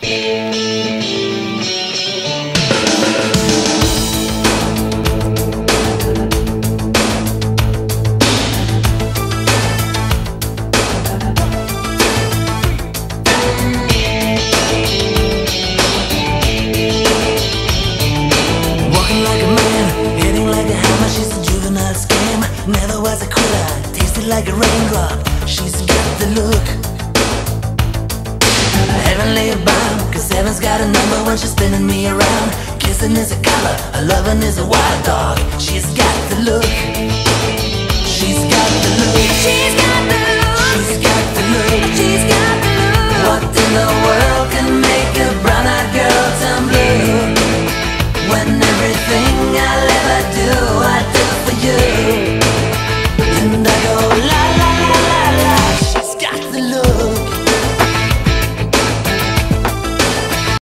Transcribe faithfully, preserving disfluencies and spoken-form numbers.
Never was a quitter, tasted like a raindrop. She's got the look heavenly bound, cause heaven's got a number when she's spinning me around. Kissing is a color, a loving is a wild dog. She's got the look. She's got the look. She's got the look. She's got the look. She's got the look. What in the world?